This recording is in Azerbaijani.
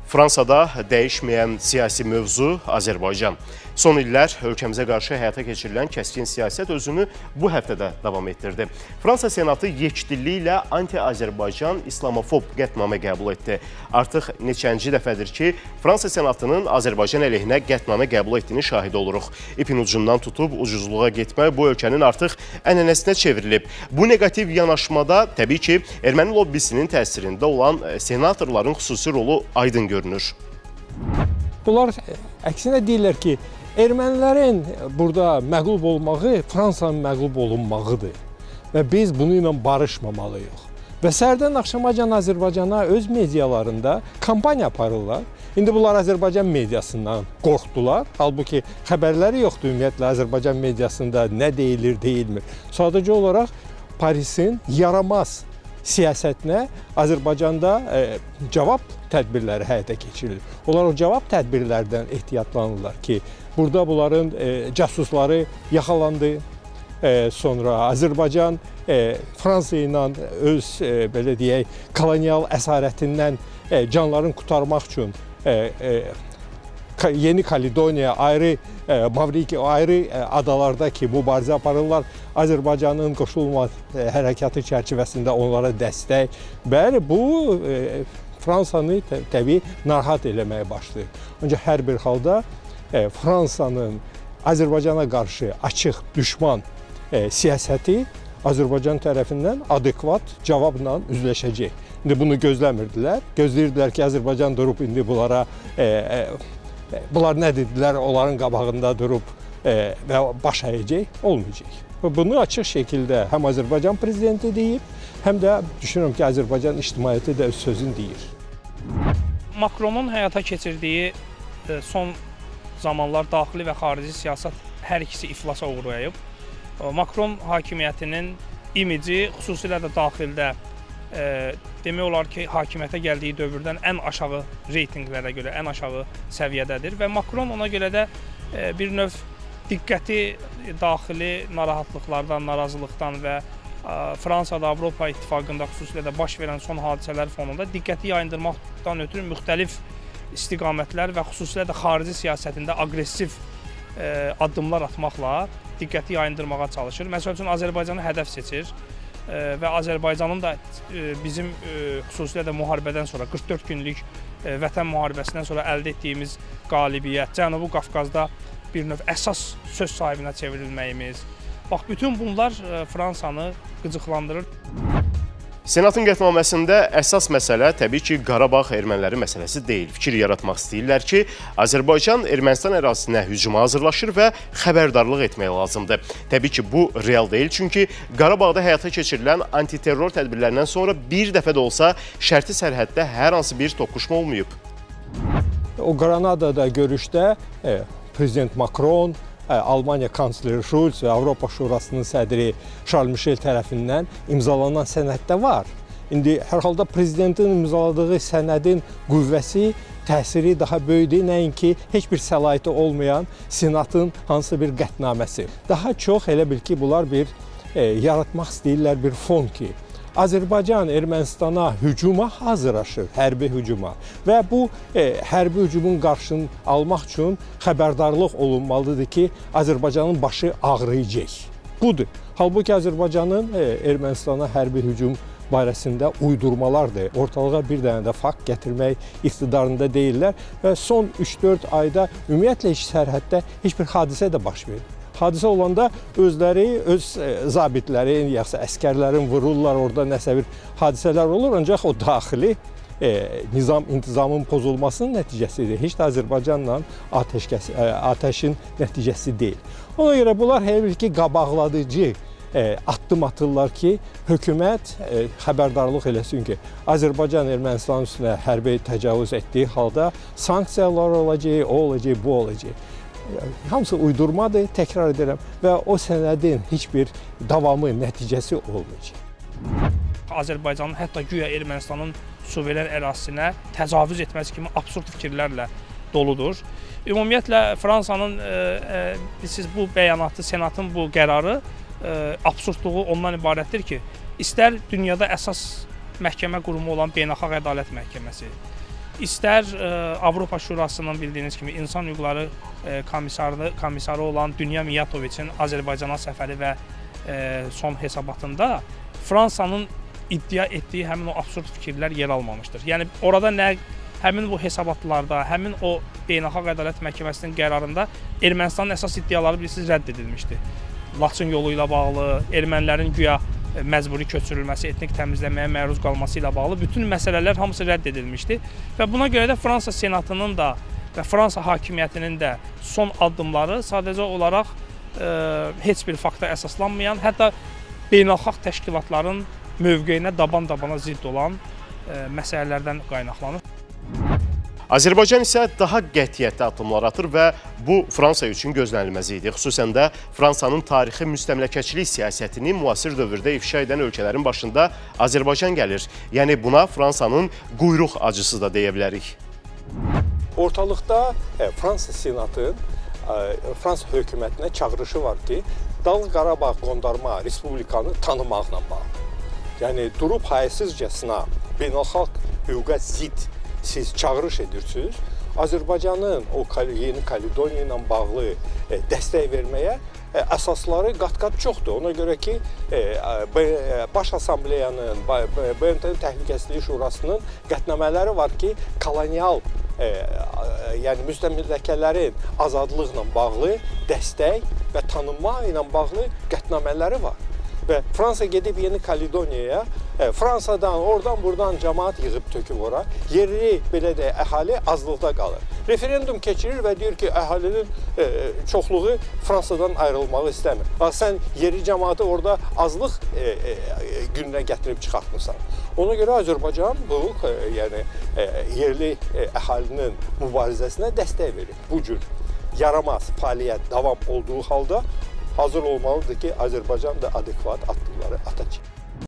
Fransada dəyişməyən siyasi mövzu Azərbaycan. Son illər ölkəmizə qarşı həyata keçirilən kəskin siyasət özünü bu həftədə davam etdirdi. Fransa Senatı yekdilli ilə anti-Azərbaycan islamofob qətnamə qəbul etdi. Artıq neçənci dəfədir ki, Fransa Senatının Azərbaycan əleyhinə qətnamə qəbul etdiyini şahid oluruq. İpin ucundan tutub ucuzluğa getmək bu ölkənin artıq ənənəsinə çevrilib. Bu negativ yanaşmada təbii ki, erməni lobbisinin təsirində olan senatorların xüsusi rolu aydın görünür. Bunlar əksinə deyirlər ki, ermənilərin burada məğlub olmağı Fransanın məğlub olunmağıdır və biz bunu ilə barışmamalıyıq. Və səhərdən axşamacan Azərbaycana öz medialarında kampaniya aparırlar. İndi bunlar Azərbaycan mediasından qorxdular. Halbuki xəbərləri yoxdur ümumiyyətlə Azərbaycan mediasında nə deyilir, deyilmir. Sadəcə olaraq Parisin yaramaz siyasətinə Azərbaycanda cavab tədbirləri həyata keçirilir. Onlar o cavab tədbirlərdən ehtiyatlanırlar ki, burada bunların casusları yaxalandı. Sonra Azərbaycan Fransa ilə öz belə deyək kolonial əsarətindən canlarını qurtarmaq üçün Yeni Kaledoniya, ayrı Mavriki, ayrı adalardakı mübarizə aparırlar. Azərbaycanın qoşulma hərəkatı çərçivəsində onlara dəstək. Bəli, bu Fransanı təbii narahat eləməyə başlayır. Ancaq hər bir halda Fransanın Azərbaycana qarşı açıq düşman siyasəti Azərbaycan tərəfindən adekvat cavabla üzləşəcək. İndi bunu gözləmirdilər. Gözləyirdilər ki, Azərbaycan durub indi bunlara bunlar nə dedilər, onların qabağında durub və baş əyəcək, olmayacaq. Bunu açıq şəkildə həm Azərbaycan prezidenti deyib, həm də düşünürəm ki, Azərbaycan ictimaiyyəti də öz sözünü deyir. Makronun həyata keçirdiyi son zamanlar daxili və xarici siyasət hər ikisi iflasa uğrayıb. Makron hakimiyyətinin imici, xüsusilə də daxildə demək olar ki, hakimiyyətə gəldiyi dövrdən ən aşağı reytinqlərə görə ən aşağı səviyyədədir və Makron ona görə də bir növ diqqəti daxili narahatlıqlardan, narazılıqdan və Fransada, Avropa İttifaqında xüsusilə də baş verən son hadisələr fonunda diqqəti yayındırmaqdan ötürü müxtəlif istiqamətlər və xüsusilə də xarici siyasətində aqressiv addımlar atmaqla diqqəti yayındırmağa çalışır. Məsəl üçün, Azərbaycanı hədəf seçir və Azərbaycanın da bizim xüsusilə də müharibədən sonra, 44 günlük vətən müharibəsindən sonra əldə etdiyimiz qalibiyyət, Cənubi Qafqazda bir növ əsas söz sahibinə çevrilməyimiz, bax, bütün bunlar Fransanı qıcıqlandırır. Senatın qətnaməsində əsas məsələ təbii ki, Qarabağ erməniləri məsələsi deyil. Fikir yaratmaq istəyirlər ki, Azərbaycan Ermənistan ərazisinə hücuma hazırlaşır və xəbərdarlıq etmək lazımdır. Təbii ki, bu real deyil, çünki Qarabağda həyata keçirilən antiterror tədbirlərindən sonra bir dəfə də olsa şərti sərhəddə hər hansı bir toqquşma olmayıb. O Granadada görüşdə Prezident Makron, Almaniya kansleri Schulz və Avropa Şurasının sədri Charles Michel tərəfindən imzalanan sənəddə var. İndi hər halda prezidentin imzaladığı sənədin qüvvəsi, təsiri daha böyükdür, nəinki heç bir səlahiyyəti olmayan senatın hansı bir qətnaməsi. Daha çox elə bil ki, bunlar bir yaratmaq istəyirlər bir fon ki, Azərbaycan Ermənistana hücuma hazırlaşır, hərbi hücuma və bu hərbi hücumun qarşısını almaq üçün xəbərdarlıq olunmalıdır ki, Azərbaycanın başı ağrıyacaq. Budur. Halbuki Azərbaycanın Ermənistana hərbi hücum barəsində uydurmalardır. Ortalığa bir dənə də fakt gətirmək iqtidarında deyirlər və son 3-4 ayda ümumiyyətlə sərhəddə heç bir hadisə də baş verir. Hadisə olanda özləri, öz zabitlərin, yaxşı əskərlərin vururlar, orada nəsə bir hadisələr olur, ancaq o daxili nizam-intizamın pozulmasının nəticəsidir. Heç də Azərbaycanla atəşin nəticəsi deyil. Ona görə bunlar hər bir ki, qabaqladıcı addım atırlar ki, hökumət xəbərdarlıq eləsin ki, Azərbaycan Ermənistan üstünə hərbi təcavüz etdiyi halda sanksiyalar olacaq, o olacaq, bu olacaq. Hamısı uydurmadır, təkrar edirəm və o sənədin heç bir davamı, nəticəsi olmayacaq. Azərbaycanın hətta güya Ermənistanın suveren ərazisinə təcavüz etməsi kimi absurd fikirlərlə doludur. Ümumiyyətlə, Fransanın siz bu bəyanatı, senatın bu qərarı absurdluğu ondan ibarətdir ki, istər dünyada əsas məhkəmə qurumu olan Beynəlxalq Ədalət Məhkəməsi, İstər Avropa Şurasının bildiyiniz kimi insan hüquqları komissarı olan Dünya Miyatoviçin Azərbaycana səfəri və son hesabatında Fransanın iddia etdiyi həmin o absurd fikirlər yer almamışdır. Yəni orada nə həmin bu hesabatlarda, həmin o Beynəlxalq Ədalət Məhkəməsinin qərarında Ermənistanın əsas iddiaları bilirsiniz rədd edilmişdi. Laçın yolu ilə bağlı, ermənilərin güya məcburi köçürülməsi, etnik təmizləməyə məruz qalması ilə bağlı bütün məsələlər hamısı rədd edilmişdi və buna görə də Fransa Senatının da və Fransa hakimiyyətinin də son addımları sadəcə olaraq heç bir fakta əsaslanmayan, hətta beynəlxalq təşkilatların mövqeyinə daban-dabana zidd olan məsələlərdən qaynaqlanır. Azərbaycan isə daha qətiyyətli addımlar atır və bu Fransa üçün gözlənilməz idi. Xüsusən də Fransanın tarixi müstəmləkəçilik siyasətini müasir dövrdə ifşa edən ölkələrin başında Azərbaycan gəlir. Yəni buna Fransanın quyruq acısı da deyə bilərik. Ortalıqda Fransa Senatının Fransa hökumətinə çağırışı var ki, Dağlıq Qarabağ Qondarma Respublikanı tanımaqla bağlı. Yəni durub hayasızcasına beynəlxalq hüquqa zidd siz çağırış edirsiniz. Azərbaycanın o Yeni Kaledoniya ilə bağlı dəstək verməyə əsasları qat-qat çoxdur. Ona görə ki, Baş Assambleyanın, BMT Təhlükəsizlik Şurasının qətnamələri var ki, kolonial, yəni müstəmləkələrin azadlıqla bağlı dəstək və tanınma ilə bağlı qətnamələri var. Və Fransa gedib Yeni Kaledoniyaya, Fransadan, oradan-buradan cəmaat yığıb töküb ora, yerli, belə də əhali azlıqda qalır. Referendum keçirir və deyir ki, əhalinin çoxluğu Fransadan ayrılmağı istəmir. Sən yerli cəmaatı orada azlıq gününə gətirib çıxartmısan. Ona görə Azərbaycan bu, yəni yerli əhalinin mübarizəsinə dəstək verir. Bu cür yaramaz fəaliyyət davam olduğu halda hazır olmalıdır ki, Azərbaycan da adekvat addımları atacaq.